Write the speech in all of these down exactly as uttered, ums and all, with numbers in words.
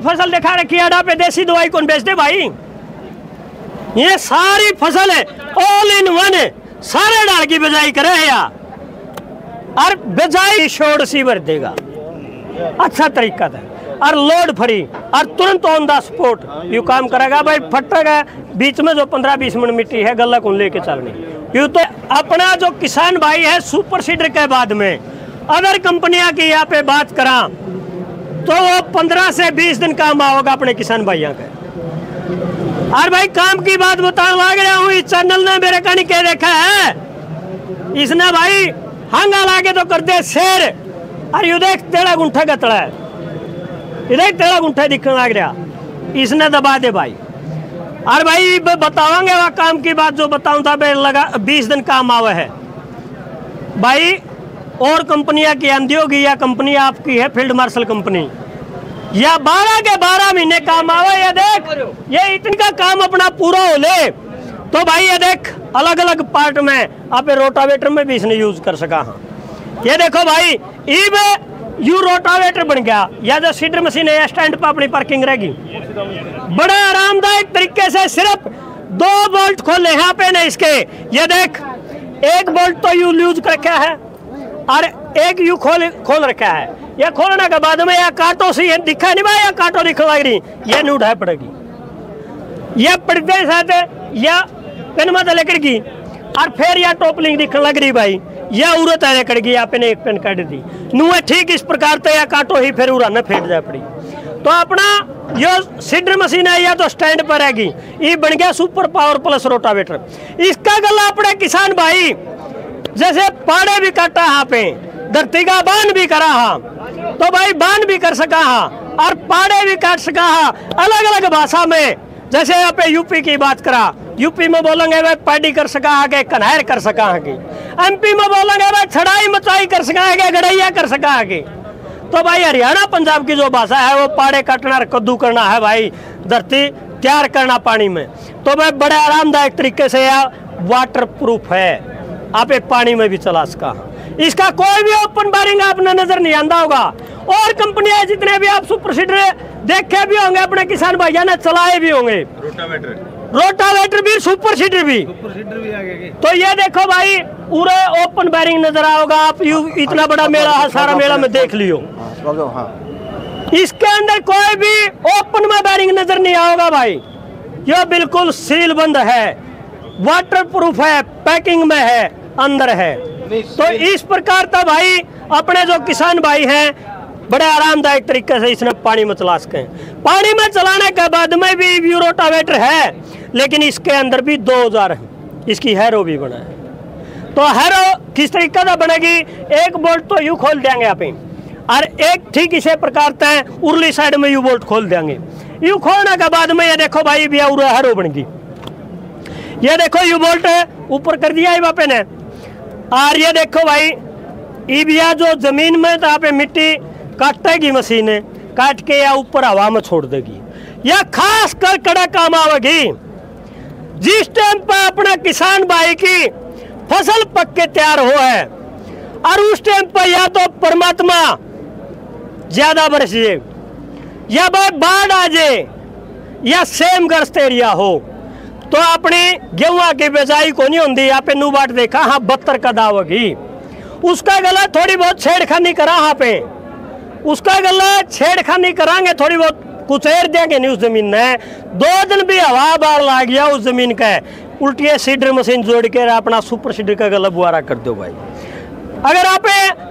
फसल दिखा रखी है पे, देसी दवाई कौन बेचते भाई? ये सारी फसल है ऑल इन वन है, सारे डाल की बिजाई करे है यार, और बिजाई शोर सी भर देगा अच्छा तरीका था, और लोड फ्री और तुरंत ऑन द स्पॉट यू काम करेगा भाई। फटेगा बीच में जो पंद्रह बीस मिनट मिट्टी है गला को लेके चलनी यू। तो अपना जो किसान भाई है सुपर सीडर के बाद में अदर कंपनियां की यहाँ पे बात करा तो वो पंद्रह से बीस दिन काम आओगा अपने किसान भाइयों के। और भाई काम की बात बताने लग रहा हूँ, इस चैनल ने मेरे कहीं के देखा है, इसने भाई हंगा लागे तो कर दे शेर, और यू देख तेरा गुंठा का तड़ा है, इधर तेरा गुंठा दिखने लग रहा, इसने दबा दे भाई। और भाई बतावांगे वह काम की बात जो बताऊं था बे लगा बीस दिन काम आवे है भाई। और कंपनियां की आंधी होगी या कंपनी आपकी है फील्ड मार्शल कंपनी, या बारह के बारह महीने काम आवे। ये देख ये इतना काम अपना पूरा हो ले तो भाई ये देख अलग अलग पार्ट में आप रोटावेटर में भी इसने यूज कर सका। हाँ ये देखो भाई इब यू रोटावेटर बन गया, या जो सीडर मशीन है स्टैंड पर अपनी पार्किंग रहेगी, बड़ा आरामदायक तरीके से सिर्फ दो बोल्ट खोले यहाँ पे ना इसके। ये देख एक बोल्ट तो यू यूज कर रखा है और एक यू खोल खोल रखा है। यह खोलने के बाद में यह कांटों से दिखा नहीं भाई, यह कांटों दिखने लग रही, यह नहीं उठाई पड़ेगी, यह पड़ते साथ या पेन मत लेकर की, और फिर यह टोपलिंग दिखने लग रही भाई, यह उड़त आने करेगी आपने एक पेन काट दी नू है ठीक इस प्रकार से या काटो ही फिर उड़ा न फेंट जाए पड़ी। तो अपना जो सीडर मशीन है या तो स्टैंड पर रहेगी, ये बन गया सुपर पावर प्लस रोटावेटर। इसका गला अपने किसान भाई जैसे पाड़े भी काटा यहाँ पे, धरती का बांध भी करा हाँ, तो भाई बांध भी कर सका हाँ, और पाड़े भी काट सका हाँ अलग अलग भाषा में। जैसे यहाँ पे यूपी की बात करा, यूपी में बोलेंगे भाई पार्टी कर सका आगे, कन्हैर कर सका आगे। एमपी में बोलेंगे भाई छड़ाई मचाई कर सका आगे, गड़ैया कर सका आगे। तो भाई हरियाणा पंजाब की जो भाषा है वो पाड़े काटना कद्दू करना है भाई, धरती तैयार करना पानी में। तो भाई बड़े आरामदायक तरीके से यह वाटर प्रूफ है, आप एक पानी में भी चला सका। इसका कोई भी ओपन बारिंग आपने नजर नहीं आंदा होगा। और कंपनियां जितने भी आप सुपर सीडर देखे भी होंगे अपने किसान भाइयों ने चलाए भी होंगे, रोटावेटर रोटावेटर भी सुपर सीडर भी सुपर सीडर भी आगे। तो ये देखो भाई पूरे ओपन बारिंग नजर आओगा, आप यू इतना बड़ा मेला है, सारा मेला में देख लियो। इसके अंदर कोई भी ओपन में बारिंग नजर नहीं आओगा भाई, यह बिल्कुल सील बंद है, वाटर प्रूफ है, पैकिंग में है, अंदर है। तो इस प्रकार का भाई अपने जो किसान भाई हैं बड़े आरामदायक तरीके से इसने पानी में चला सके। पानी में चलाने के बाद में भी व्यू रोटावेटर है, लेकिन इसके अंदर भी दो औजार है, इसकी हैरो भी बना है। तो हैरो किस तरीके से बनेगी, एक बोल्ट तो यू खोल देंगे आप, और एक ठीक इसी प्रकार से उर्ली साइड में यू बोल्ट खोल देंगे। यू खोलने के बाद में ये देखो भाई भी हैरो बन गई। ये देखो यू बोल्ट ऊपर कर दिया है बापे ने, और ये देखो भाई ईबिया जो जमीन में तो आप मिट्टी काटेगी मशीन काट के या ऊपर हवा में छोड़ देगी, या खास कर कड़ा काम आवेगी जिस टाइम पर अपना किसान भाई की फसल पक के तैयार हो है, और उस टाइम पर या तो परमात्मा ज्यादा बरस जाए, या बाढ़ आ जाए, या सेम ग्रस्त एरिया हो, तो अपनी गेहूं की बिजाई को नहीं होती। यहाँ पे नू बाट देखा हाँ बत्तर का दावगी, उसका गला थोड़ी बहुत छेड़खानी करा, यहाँ पे उसका गला छेड़खानी करांगे, थोड़ी बहुत कुचेर देंगे नहीं उस जमीन ने, दो दिन भी हवा बाढ़ ला गया उस जमीन का, उल्टी सीडर मशीन जोड़ के अपना सुपर सीडर का गला बुआरा कर दो भाई। अगर आप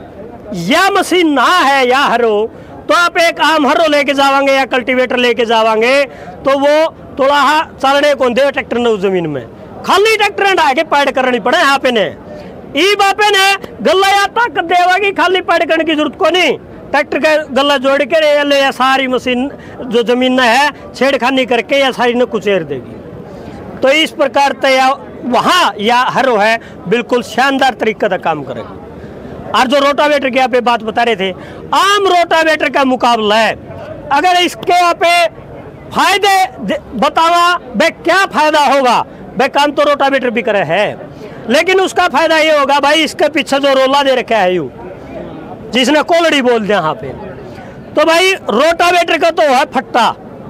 या मशीन ना है या हरो, तो आप एक आम हरो लेके जावांगे या कल्टीवेटर लेके जावांगे, तो वो थोड़ा चलने को दे ट्रैक्टर ने उस जमीन में, खाली ट्रैक्टर ढा के पैड करनी पड़े यहाँ पे ने, ई बापे ने गला या ताकत देवागी, खाली पैड करने की जरूरत को नहीं, ट्रैक्टर का गला जोड़ के ले या सारी मशीन जो जमीन में है छेड़खानी करके या सारी ने कुचेर देगी। तो इस प्रकार से या वहाँ या हरो है बिल्कुल शानदार तरीके का काम करेगा। और जो रोटावेटर की आप बात बता रहे थे, आम रोटावेटर का मुकाबला है, अगर इसके आप फायदे बतावा भाई क्या फायदा होगा, भाई काम तो रोटावेटर भी करे है, लेकिन उसका फायदा ये होगा भाई इसके पीछे जो रोला दे रखा है यू जिसने कोलड़ी बोल दिया यहाँ पे, तो भाई रोटावेटर का तो है फट्टा,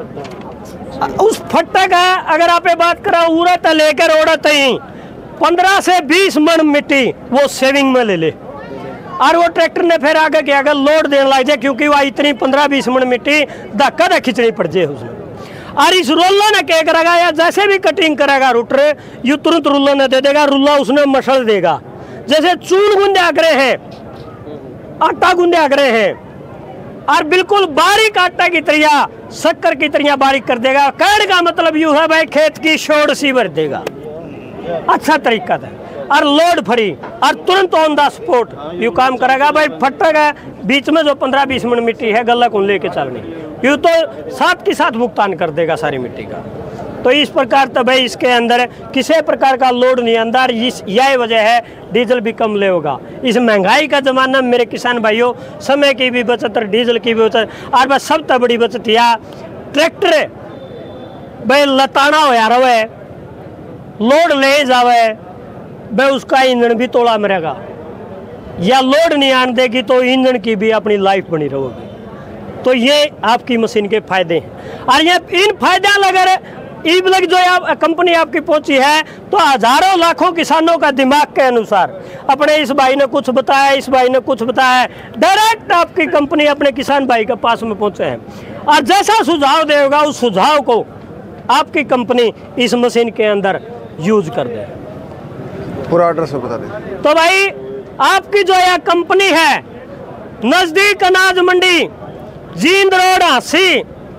उस फट्टा का अगर आप बात करा उड़त लेकर उड़त ही पंद्रह से बीस मन मिट्टी वो सेविंग में ले ले, और वो ट्रैक्टर ने फिर आगे क्या अगर लोड देने लग जाए, क्योंकि वह इतनी पंद्रह बीस मन मिट्टी धक्का धा खिंचनी पड़ जाए उसमें। और इस रोला ने क्या करेगा, या जैसे भी कटिंग करेगा रूटर यू तुरंत रुल्ला ने दे देगा, रुल्ला उसने मसल देगा। जैसे चून गुंदे करे हैं, आटा गुंदे करे हैं, और बिल्कुल बारीक आटा की तरह शक्कर की तरह बारीक कर देगा। कहने का मतलब यूं है भाई खेत की शोड़ सी भर देगा, अच्छा तरीका था, और लोड फ्री और तुरंत ऑन द स्पॉट यू काम करेगा। भाई फट्टा का बीच में जो पंद्रह बीस मिनट मिट्टी है गला को लेके चलनी, यू तो साथ के साथ भुगतान कर देगा सारी मिट्टी का। तो इस प्रकार तो भाई इसके अंदर किसी प्रकार का लोड नहीं अंदर, इस यही वजह है डीजल भी कम ले होगा। इस महंगाई का ज़माना में मेरे किसान भाइयों समय की भी बचत और डीजल की भी बचत, और बस सब तो बड़ी बचत या ट्रैक्टर भाई लताना हो यार रहे लोड ले जावे भाई उसका ईंधन भी तोड़ा मरेगा, या लोड नहीं आने देगी तो ईंधन की भी अपनी लाइफ बनी रहेगी। तो ये आपकी मशीन के फायदे हैं, और ये इन फायदे अगर ई ब्लॉक जो आप कंपनी आपकी पहुंची है तो हजारों लाखों किसानों का दिमाग के अनुसार अपने इस भाई ने कुछ बताया, इस भाई ने कुछ बताया, डायरेक्ट आपकी कंपनी अपने किसान भाई के पास में पहुंचे हैं, और जैसा सुझाव देगा उस सुझाव को आपकी कंपनी इस मशीन के अंदर यूज कर दे। पूरा एड्रेस बता दें। तो भाई आपकी जो यह कंपनी है नजदीक अनाज मंडी जींद रोड हांसी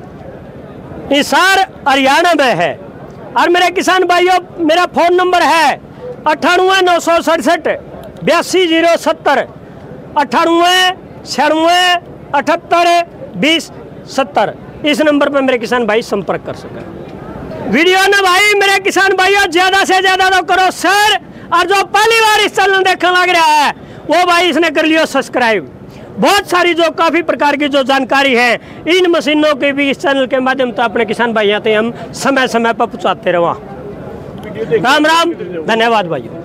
हिसार हरियाणा में है, और मेरे किसान भाइयों मेरा फोन नंबर है अठानवे नौ सौ सड़सठ बयासी जीरो सत्तर अठानवे छियानवे अठहत्तर बीस सत्तर। इस नंबर पर मेरे किसान भाई संपर्क कर सकें। वीडियो ना भाई मेरे किसान भाइयों ज्यादा से ज्यादा तो करो शेयर, और जो पहली बार इस चैनल देखने लग रहा है वो भाई इसने कर लियो सब्सक्राइब। बहुत सारी जो काफ़ी प्रकार की जो जानकारी है इन मशीनों के भी इस चैनल के माध्यम से अपने किसान भाइयों तक हम समय समय पर पहुँचाते रहा। राम राम, धन्यवाद भाइयों।